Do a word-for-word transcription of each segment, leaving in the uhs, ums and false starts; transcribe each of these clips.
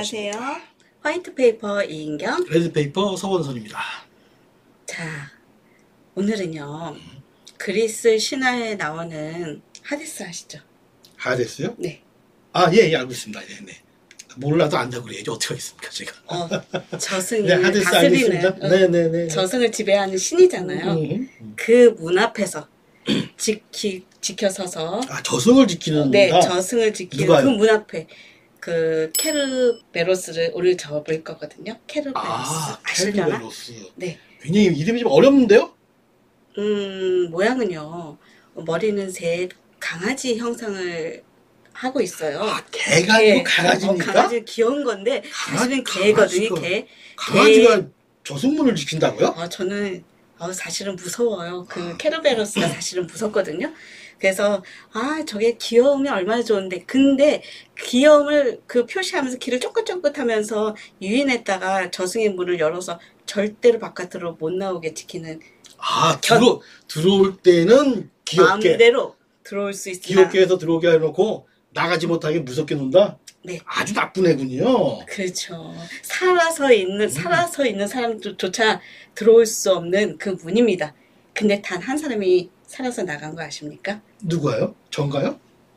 안녕하세요. 화이트페이퍼 이인경, 레드페이퍼 서원선입니다. 자, 오늘은요 음. 그리스 신화에 나오는 하데스 아시죠? 하데스요? 네. 아, 예, 예, 알고 있습니다. 예, 네. 몰라도 안다고 그래야지 어떻게 하겠습니까, 제가. 어, 저승을 네, 하데스 다스리는, 알겠습니다. 네, 네, 네. 저승을 지배하는 신이잖아요. 음, 음, 음. 그 문 앞에서 지키, 지켜서서 아, 저승을 지키는 네, 저승을 지키는 그 문 앞에 그 케르베로스를 오늘 접을 거거든요. 케르베로스 아, 아시려나? 케르베로스. 네. 굉장히 이름이 좀 어렵는데요? 음, 모양은요. 머리는 새 강아지 형상을 하고 있어요. 아, 개가 아니고 강아지입니까? 어, 강아지 귀여운 건데 사실은 개거든요. 개. 강아지가 개. 저승문을 지킨다고요? 어, 저는 어, 사실은 무서워요. 그 케르베로스가 사실은 무섭거든요. 그래서 아 저게 귀여우면 얼마나 좋은데 근데 귀여움을 그 표시하면서 귀를 쫑긋쫑긋하면서 유인했다가 저승의 문을 열어서 절대로 바깥으로 못 나오게 지키는 아 들어, 들어올 때는 귀엽게 마음대로 들어올 수 있으나 귀엽게 해서 들어오게 해놓고 나가지 못하게 무섭게 논다? 네. 아주 나쁜 애군요. 그렇죠. 살아서 있는, 음. 살아서 있는 사람조차 들어올 수 없는 그 문입니다. 근데 단 한 사람이 살아서 나간 거 아십니까? 누가요? 전가요?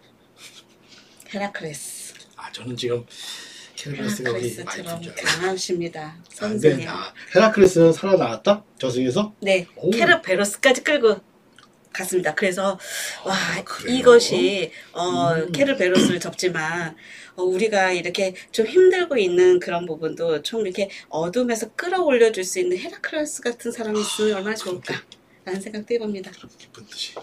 헤라클레스. 아, 저는 지금 헤라클레스가 헤라클레스처럼 강하십니다. 선생님. 아, 헤라클레스는 살아나왔다? 저승에서? 네. 오. 케르베로스까지 끌고 갔습니다. 그래서 와 아, 이것이 어, 음. 케르베로스를 접지만 어, 우리가 이렇게 좀 힘들고 있는 그런 부분도 좀 이렇게 어둠에서 끌어올려 줄 수 있는 헤라클레스 같은 사람이 있으면 아, 얼마나 좋을까 라는 생각도 해봅니다. 기쁜 뜻이.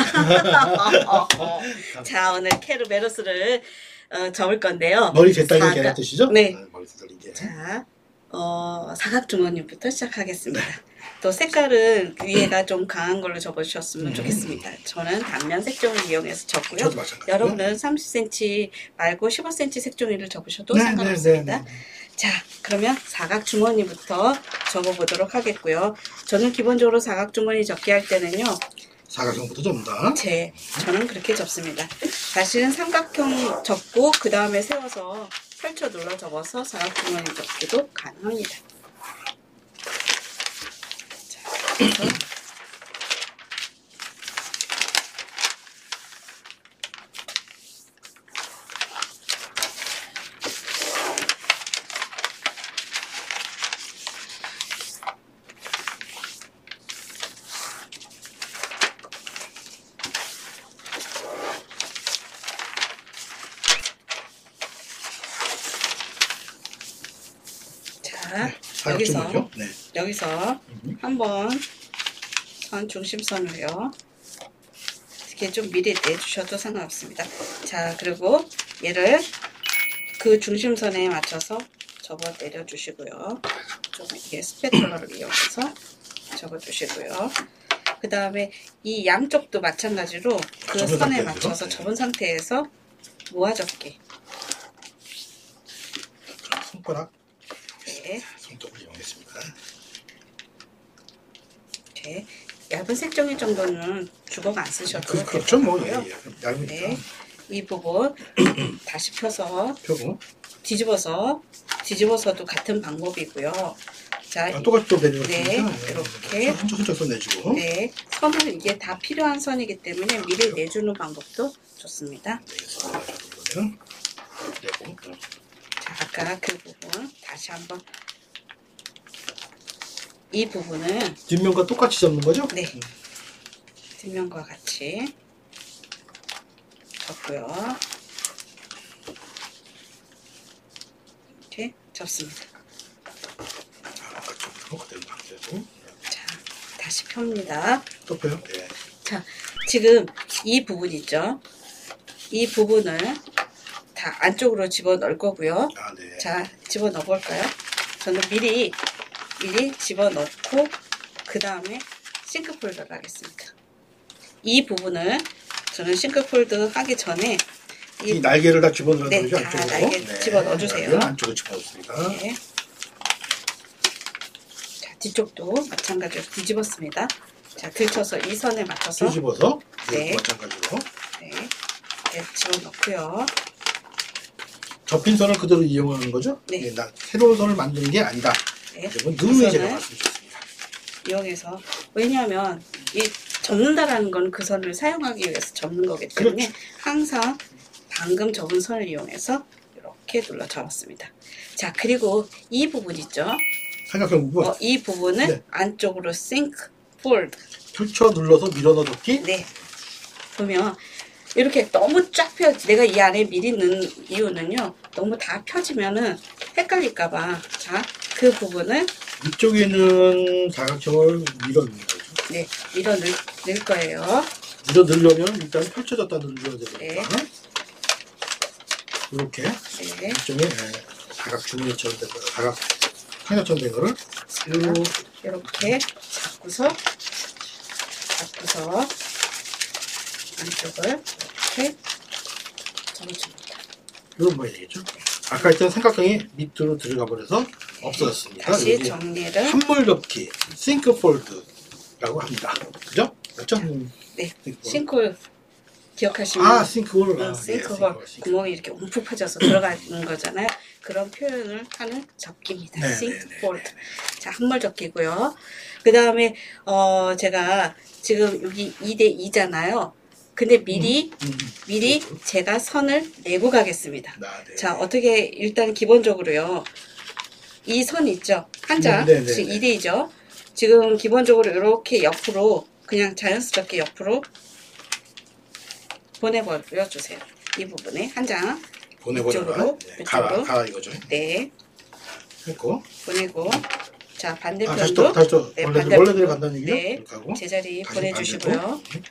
자, 오늘 케르베로스를 어, 접을 건데요. 머리 재단이 개란 뜻이죠? 네. 아, 머리 재단이 개. 자, 어, 사각주머니부터 시작하겠습니다. 네. 또 색깔은 위에가 좀 강한 걸로 접어주셨으면 음. 좋겠습니다. 저는 단면 색종을 이용해서 접고요. 여러분은 삼십 센티미터 말고 십오 센티미터 색종이를 접으셔도 네, 상관없습니다. 네, 네, 네. 자, 그러면 사각 주머니부터 접어보도록 하겠고요. 저는 기본적으로 사각 주머니 접기 할 때는요. 사각형부터 접는다. 제, 저는 그렇게 접습니다. 사실은 삼각형 접고 그 다음에 세워서 펼쳐 눌러 접어서 사각 주머니 접기도 가능합니다. 그래서 자, 네, 여기서 네. 여기서 음. 한번 선 중심선으로요. 이렇게 좀 미리 내주셔도 상관없습니다. 자, 그리고 얘를 그 중심선에 맞춰서 접어 내려주시고요. 좀 이게 스패툴러를 이용해서 접어주시고요. 그 다음에 이 양쪽도 마찬가지로 그 선에 상태에서? 맞춰서 네. 접은 상태에서 모아접기. 손가락. 네. 손톱을 이용했습니다. 이렇게 얇은 색종이 정도는 주걱 안 쓰셔도 그, 그렇죠, 뭐 예, 예. 얇으니까. 네. 이 부분 다시 펴서 펴고 뒤집어서 뒤집어서도 같은 방법이고요. 자, 아, 똑같이 또 내주고 네, 이렇게 한쪽 한쪽 선 내주고. 네, 선을 이게 다 필요한 선이기 때문에 미리 내주는 방법도 좋습니다. 네, 내고. 자, 아까 그 부분 다시 한번 이 부분은 뒷면과 똑같이 접는 거죠? 네, 뒷면과 같이 접고요. 이렇게 접습니다. 자, 다시 펴니다. 또 펴요? 네. 자, 지금 이 부분 있죠? 이 부분을 다 안쪽으로 집어넣을 거고요. 아, 네. 자, 집어넣어 볼까요? 저는 미리 미리 집어넣고 그 다음에 싱크폴더를 하겠습니다. 이 부분을 저는 싱크폴더 하기 전에 이, 이 날개를 다 집어넣어야 네, 되죠? 다 안쪽으로. 날개 네. 집어넣어주세요. 안쪽으로 집어넣습니다. 네. 자, 뒤쪽도 마찬가지로 뒤집었습니다. 자, 들쳐서 이 선에 맞춰서 뒤집어서 네, 마찬가지로 네, 네 집어넣고요. 접힌 선을 그대로 이용하는 거죠? 네. 예, 나 새로운 선을 만드는 게 아니다. 네. 여러분 그 누누이 제가 선을 말씀드렸습니다. 이용해서 왜냐하면 이 접는다라는 건 그 선을 사용하기 위해서 접는 거기 때문에 그렇죠. 항상 방금 접은 선을 이용해서 이렇게 눌러 접었습니다. 자, 그리고 이 부분 있죠? 삼각형 부분 어, 이 부분은 네. 안쪽으로 sync, fold. 펼쳐 눌러서 밀어 넣기. 네. 보면 이렇게 너무 쫙 펴, 내가 이 안에 미리 넣은 이유는요, 너무 다 펴지면은 헷갈릴까봐. 자, 그 부분을 위쪽에 있는 사각형을 밀어 넣는 거죠. 네, 밀어 넣을, 넣을 거예요. 밀어 넣으려면 일단 펼쳐졌다 눌러야 됩니다. 네. 이렇게 네. 이쪽에 사각 주머니처럼 된 거, 사각 상자처럼 된 거를 요 이렇게 잡고서 잡고서 안쪽을 이렇게 접어줍니다. 이런 모양이 되겠죠. 아까 했던 삼각형이 밑으로 들어가 버려서 없어졌습니다. 다시 여기 정리를. 한물 접기, 싱크 폴드라고 합니다. 그죠? 맞죠? 네, 싱크 폴드. 싱크홀 기억하시면 아, 싱크홀. 응, 아, 싱크홀 예, 싱크홀. 구멍이 이렇게 움푹 파져서 들어가는 거잖아요. 그런 표현을 하는 접기입니다. 네, 싱크홀. 자, 한물 접기고요. 그 다음에 어 제가 지금 여기 이 대 이잖아요. 근데 미리 음, 음. 미리 제가 선을 내고 가겠습니다. 아, 네. 자, 어떻게 일단 기본적으로요. 이 선 있죠? 한 장, 네, 네, 네, 지금 네. 이 대이죠? 지금 기본적으로 이렇게 옆으로 그냥 자연스럽게 옆으로 보내버려 주세요. 이 부분에 한 장. 보내버려라. 이쪽으로, 네, 가라, 이쪽으로. 가라 이거죠. 네, 했고. 보내고. 자, 아, 다시 반대편도 또, 다시 또 네, 원래, 반대편도. 원래대로 간다는 얘기죠? 네, 이렇게 하고. 제자리 다시 보내주시고요. 반대로.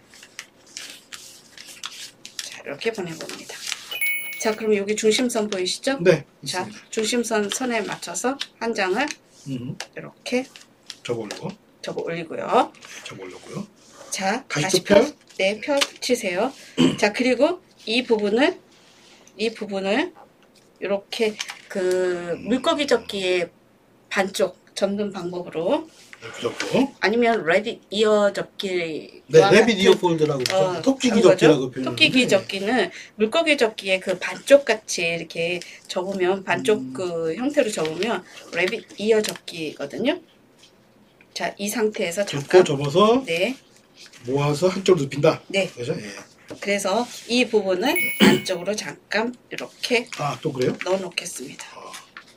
자, 이렇게 보내봅니다. 자, 그럼 여기 중심선 보이시죠? 네, 자, 있습니다. 중심선 선에 맞춰서 한 장을 음, 이렇게 접어 올리고, 접어 올리고요. 접어 올렸고요. 자, 다시 다시 또 펴요? 펴, 네, 펴치세요. 자, 그리고 이 부분을, 이 부분을 이렇게 그 물고기 접기의 반쪽 접는 방법으로 이렇게 접고. 아니면 레빗 이어 접기 네, 레빗 이어 폴드라고 어, 그러죠. 토끼기 그런 거죠? 접기라고 표현하는데. 토끼기 접기는 물고기 접기의 그 반쪽 같이 이렇게 접으면 반쪽 음. 그 형태로 접으면 레빗 이어 접기거든요. 자, 이 상태에서 접고 잠깐 접어서 네, 모아서 한쪽으로 눕힌다. 네. 그죠? 예. 그래서 이 부분을 안쪽으로 잠깐 이렇게 아, 또 그래요? 넣어 놓겠습니다. 아,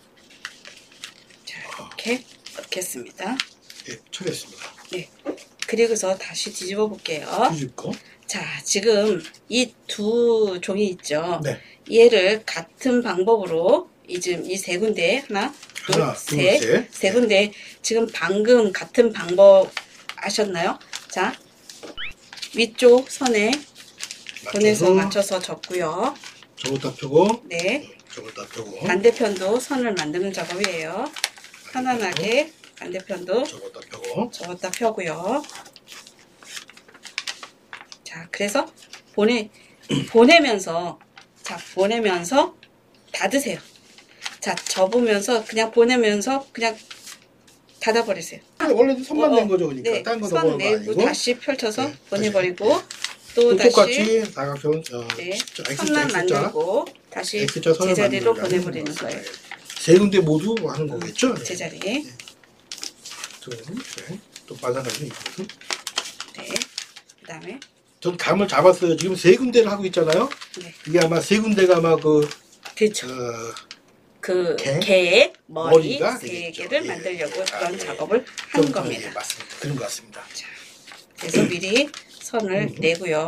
자, 이렇게 넣겠습니다. 예, 처리했습니다. 네. 그리고서 다시 뒤집어 볼게요. 뒤집고. 자, 지금 이 두 종이 있죠. 네. 얘를 같은 방법으로 이 지금 이 세 군데 하나, 둘, 하나, 둘, 셋, 셋. 세 네. 군데 지금 방금 같은 방법 아셨나요? 자, 위쪽 선에 보내서 맞춰서 접고요. 저것다 펴고. 네, 저것다 펴고. 반대편도 선을 만드는 작업이에요. 편안하게 반대편도 저것다 펴고. 접었다 펴고요. 자, 그래서 보내 보내면서 자 보내면서 닫으세요. 자, 접으면서 그냥 보내면서 그냥 닫아버리세요. 원래도 선만 어, 낸 거죠, 그러니까. 네, 딴 거 선 넣어보는 거 내고 아니고. 다시 펼쳐서 네, 보내버리고 다시, 또 또 다시 똑같이 사각형 어, 네, X자, X자, 선만 X자, 만들고 다시 X자 선을 제자리로 만들라는 보내버리는 거죠. 거예요. 세 군데 모두 하는 거겠죠? 네. 제자리. 두, 네. 또 마찬가지로 이것도. 네. 그다음에 전 감을 잡았어요. 지금 세 군데를 하고 있잖아요. 네. 이게 아마 세 군데가 아마 그 그렇죠. 어, 그 개? 개의 머리 머리가 세 되겠죠. 개를 예. 만들려고 아, 그런 예. 작업을 좀, 한 예, 겁니다. 맞습니다. 그런 것 같습니다. 자, 그래서 미리 선을 음. 내고요.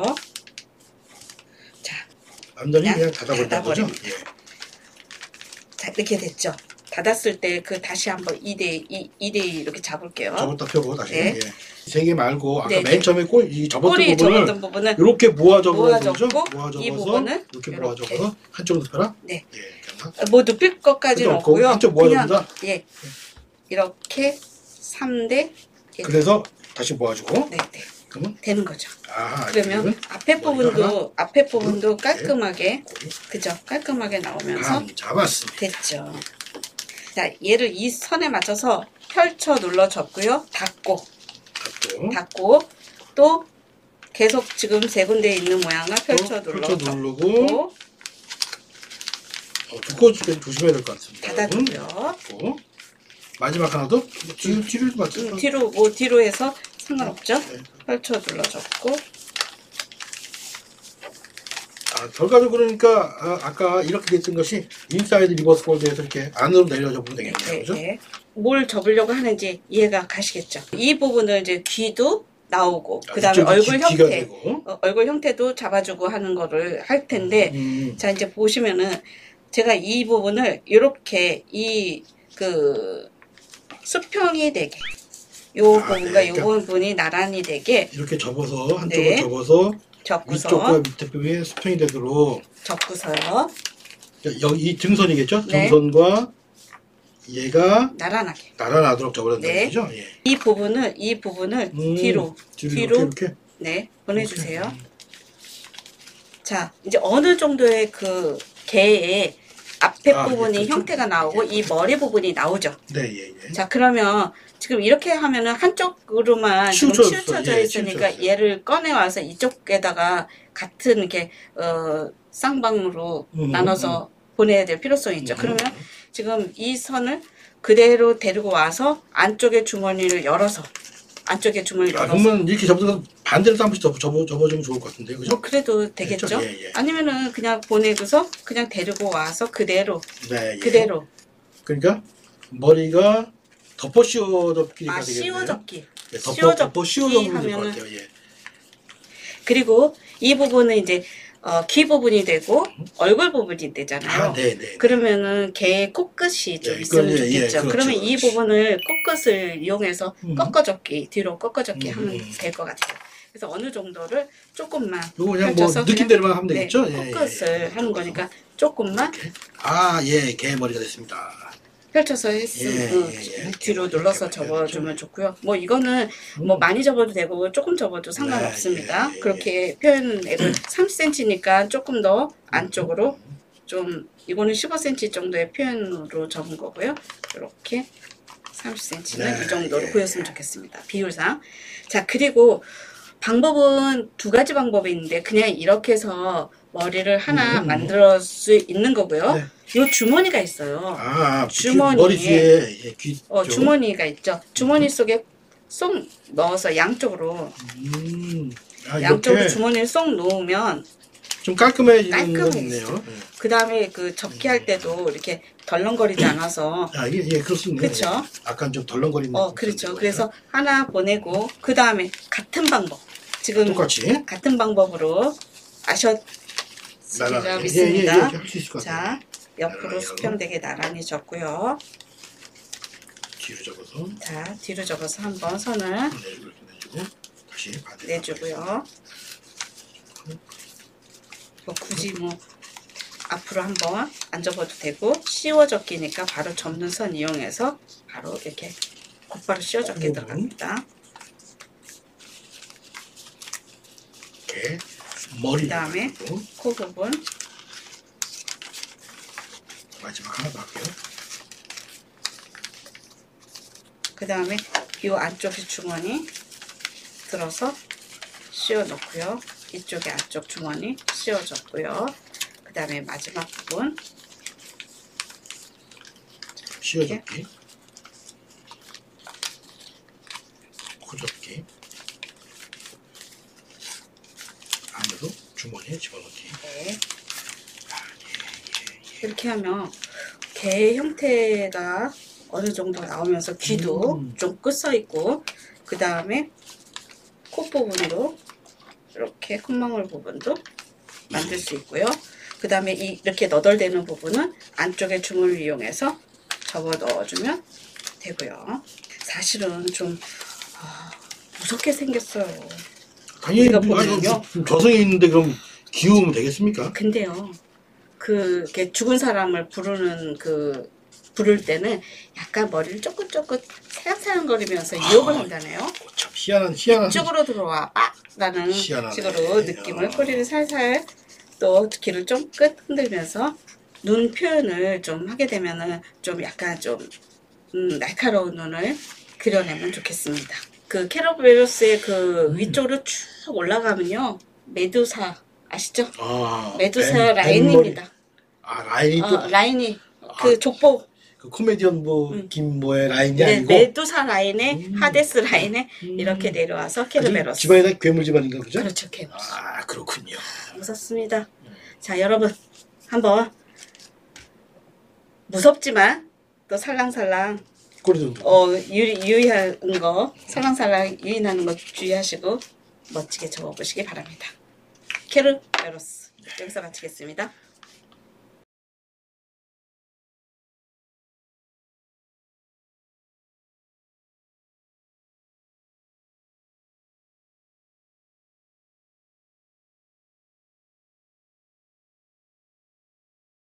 자, 완전히 그냥 그냥 닫아버린다는 거죠. 닫아버립니다. 예. 자, 이렇게 됐죠. 닫았을 때 그 다시 한번 이 대 이, 이 대 이렇게 잡을게요. 접었다 펴고 다시. 네. 예. 세 개 말고 아까 네, 맨 네. 처음에 꼴, 이 접었던 꼬리 부분을 접었던 부분은 이렇게 모아 접어서 모아 그러죠? 접고 모아 접어서 이 부분은 이렇게 모아 이렇게. 접어서 한쪽으로 펴라. 네. 예, 그냥 뭐 눕힐 것까지는 그죠? 없고요. 한쪽 모아 그냥 접는다. 예, 이렇게 삼 대 예. 그래서 다시 모아주고. 네, 네. 그러면 되는 거죠. 아, 그러면 이거는 앞에 머리가 부분도 앞에 부분도 이렇게. 깔끔하게 꼬리 그죠? 깔끔하게 나오면서 감 잡았습니다. 됐죠. 자, 얘를 이 선에 맞춰서 펼쳐 눌러 접고요. 닫고 닫고 닫고 또 계속 지금 세 군데 있는 모양을 펼쳐 또 눌러 펼쳐 누르고 접고 어, 두꺼워지게 조심해야 될 것 같습니다. 닫아두고요. 고 마지막 하나 더 뒤로 뒤로 맞죠? 음, 뒤로 뭐 뒤로 해서 상관없죠. 네. 펼쳐 눌러줬고. 아, 결과적으로 그러니까 아, 아까 이렇게 됐던 것이 인사이드 리버스 폴드에서 이렇게 안으로 내려져 보면 되겠네요. 네, 그죠? 네. 뭘 접으려고 하는지 이해가 가시겠죠. 이 부분을 이제 귀도 나오고 아, 그 다음에 이쪽이 얼굴 귀- 귀가 형태 되고. 어, 얼굴 형태도 잡아주고 하는 거를 할 텐데 음. 자 이제 보시면은 제가 이 부분을 이렇게 이 그 수평이 되게 요 아, 부분과 네, 요 그러니까 부분이 나란히 되게 이렇게 접어서 한쪽을 네. 접어서 접고서 위쪽과 밑에 부분이 수평이 되도록 접고서요 여기 이 등선이겠죠? 네. 등선과 얘가 나란하게 나란하도록 접어낸다는 네. 얘기죠? 예. 이 부분을 이 부분을 음, 뒤로 뒤로 뒤로 이렇게, 이렇게. 네 보내주세요. 이렇게. 자 이제 어느 정도의 그 개의 앞에 아, 부분이 예, 그렇죠. 형태가 나오고 이 머리 부분이 나오죠. 네, 예, 예. 자 그러면 지금 이렇게 하면은 한쪽으로만 지금 치우쳐졌어요. 치우쳐져 예, 있으니까 치우쳐졌어요. 얘를 꺼내 와서 이쪽에다가 같은 이렇게 어 쌍방으로 음, 나눠서 보내야 될 필요성이 있죠. 음. 그러면 지금 이 선을 그대로 데리고 와서 안쪽에 주머니를 열어서 안쪽에 주머니를 아, 열어서 그러면 이렇게 접어서 반대로 한 번씩 접어, 접어, 접어주면 좋을 것 같은데, 그죠? 뭐 그래도 되겠죠. 그렇죠? 예, 예. 아니면은 그냥 보내고서 그냥 데리고 와서 그대로 네, 예. 그대로 그러니까 머리가 덮어 씌워 접기가 아 되겠네요. 씌워접기 예, 덮어, 씌워접기 덮어 씌워 접으면 될 것 하면은 같아요. 예. 그리고 이 부분은 이제 어, 귀 부분이 되고 얼굴 부분이 되잖아요. 아, 네, 네. 그러면은 개 코끝이 좀 예, 있으면 그건 예, 예, 좋겠죠. 그렇죠, 그러면 이 그렇지. 부분을 코끝을 이용해서 음. 꺾어접기 뒤로 꺾어접기 음, 하면 음. 될 것 같아요. 그래서 어느 정도를 조금만 요거 그냥 뭐 펼쳐서 느낀 그냥, 대로만 하면 네, 되겠죠? 예, 예, 코끝을 예. 하는 거니까 조금만 아, 예, 개 머리가 됐습니다. 펼쳐서 했으면 예, 그 예, 예. 뒤로 이렇게 눌러서 이렇게 접어주면 이렇게. 좋고요. 뭐 이거는 뭐 많이 접어도 되고 조금 접어도 상관없습니다. 네, 예, 예, 그렇게 표현 앱을 삼십 센티미터니까 조금 더 안쪽으로 좀 이거는 십오 센티미터 정도의 표현으로 접은 거고요. 이렇게 삼십 센티미터는 네, 이 정도로 예. 보였으면 좋겠습니다. 비율상. 자 그리고 방법은 두 가지 방법이 있는데 그냥 이렇게 해서 머리를 하나 음. 만들 수 있는 거고요. 네. 요 주머니가 있어요. 아, 주머니에- 머리 뒤에 예, 귀 어, 쪽. 주머니가 있죠. 주머니 속에 쏙 넣어서 양쪽으로 음, 아, 양쪽으로 이렇게 주머니를 쏙 놓으면 좀 깔끔해지는 건 깔끔해지죠. 있네요. 예. 그 다음에 그 접기 할 때도 이렇게 덜렁거리지 않아서 아, 이게 예, 그럴 수 있네요. 그쵸. 예. 약간 좀 덜렁거리는 어 느낌이 그렇죠. 들고요. 그래서 하나 보내고 그 다음에 같은 방법 지금 똑같이 같은 방법으로 아셨 나란히. 제가 예, 예, 예, 믿습니다. 이렇게 할 수 있을 것 같아요. 자 옆으로 나란히요. 수평되게 나란히 접고요. 뒤로 접어서 자 뒤로 접어서 한번 선을 네, 이렇게 내주고 다시 반대 내주고요. 뭐 굳이 뭐 앞으로 한번 안 접어도 되고 씌워 접기니까 바로 접는 선 이용해서 바로 이렇게 곧바로 씌워 접기 음. 들어갑니다. 이렇게 머리 그다음에 가지고 코 부분 마지막 하나 더 할게요. 그 다음에 이 안쪽에 주머니 들어서 씌워 넣고요. 이쪽에 안쪽 주머니 씌워 줬고요. 그 다음에 마지막 부분 씌워접기, 코접기, 안으로 주머니에 집어넣기. 네. 이렇게 하면 개 형태가 어느 정도 나오면서 귀도 음. 좀 끝서 있고 그 다음에 코 부분도 이렇게 콧망울 부분도 만들 수 있고요. 그 다음에 이렇게 너덜대는 부분은 안쪽에 주문을 이용해서 접어 넣어주면 되고요. 사실은 좀 아, 무섭게 생겼어요. 당연히 우리가 뭐, 아니, 보면요. 좀 저성이 있는데 그럼 귀여우면 되겠습니까? 근데요, 그 이렇게 죽은 사람을 부르는 그 부를 때는 약간 머리를 조금-조금 사양사양거리면서 유혹을 한다네요. 어, 참 희한한 희한한 이쪽으로 들어와 빡! 라는 희한하네. 식으로 느낌을 어. 꼬리를 살살 또 귀를 좀 끝 흔들면서 눈 표현을 좀 하게 되면은 좀 약간 좀 음, 날카로운 눈을 그려내면 좋겠습니다. 그 캐러베로스의 그 음. 위쪽으로 쭉 올라가면요, 메두사 아시죠? 아, 메두사 뱀, 라인입니다. 아 라인이 또 어, 라인이 그 족보 그 코미디언 뭐 음. 김뭐의 라인이 네, 아니고 메두사 라인에 음. 하데스 라인에 음. 이렇게 내려와서 아주 케르베로스. 집안이 다 괴물 집안인가 그죠? 그렇죠, 괴물. 아 그렇군요. 무섭습니다. 자, 여러분 한번 무섭지만 또 살랑살랑 꼬리도 어 유리, 유의한 거 살랑살랑 유인하는 거 주의하시고 멋지게 접어보시기 바랍니다. 케르베로스 여기서 마치겠습니다.